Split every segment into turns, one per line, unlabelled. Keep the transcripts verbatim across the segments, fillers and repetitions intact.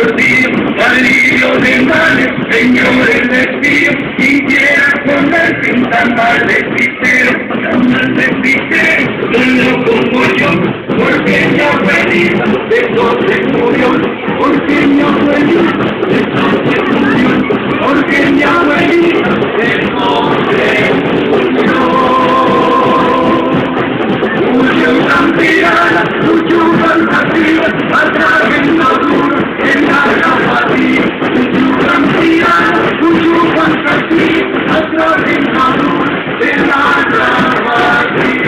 pido, alivio de males, señores les pido, quisiera comerse un tamal de picero, tamal de picero, no lo como yo, porque mi abuelita de doce murió, porque mi abuelita de doce murió, porque mi abuelita de doce murió. Mucho campirana, mucho fantasía, atrás en la dura, en la grafadía. Mucho campirana, mucho fantasía, atrás en la dura, en la grafadía.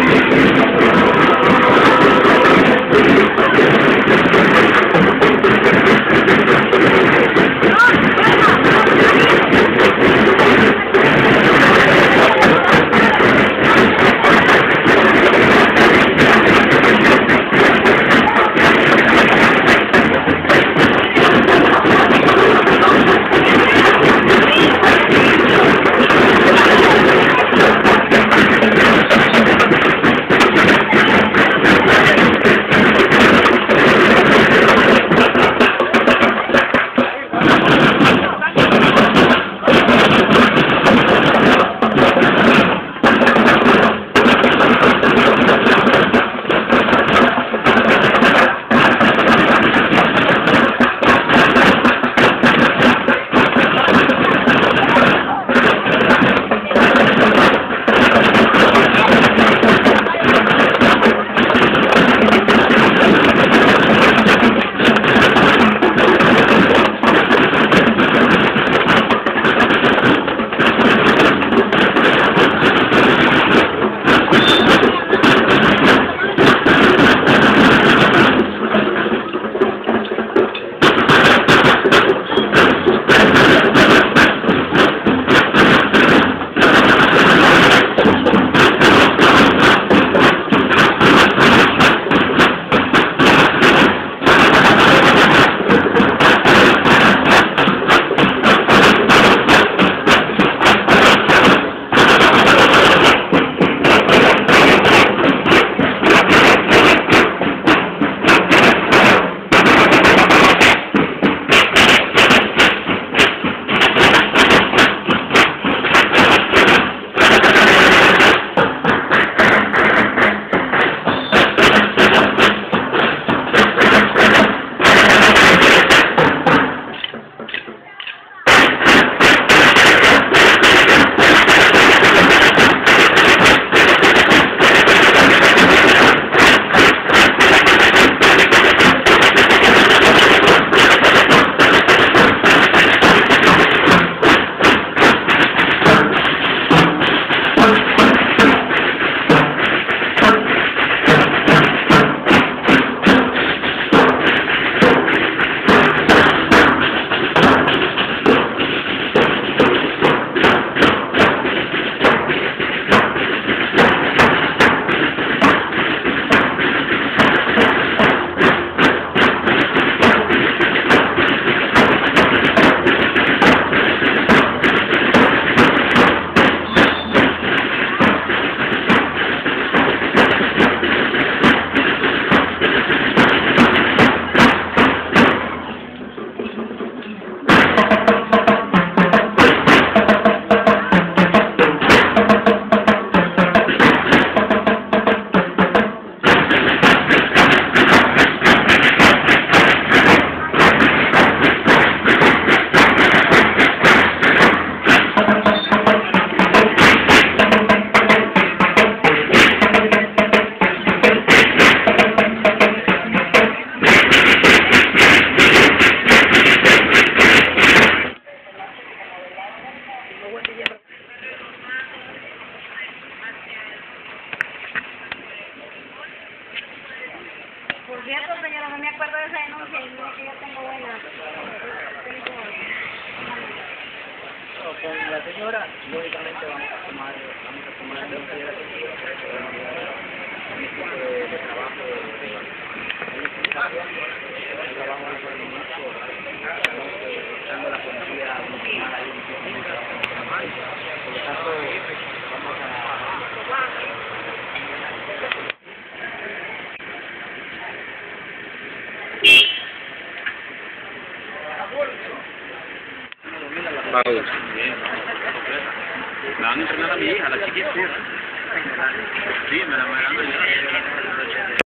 Por cierto, señora, no me acuerdo de esa denuncia y no que yo tengo buena.
No, con la señora, lógicamente vamos a tomar, vamos a tomar en consideración un equipo de, de trabajo de, de, de trabajo de coordinación, estando la policía municipal ahí, un trabajo normal. Por lo tanto, vamos a
Bagus. Me van a entrenar a mi hija, la chiquita. Sí, me la me la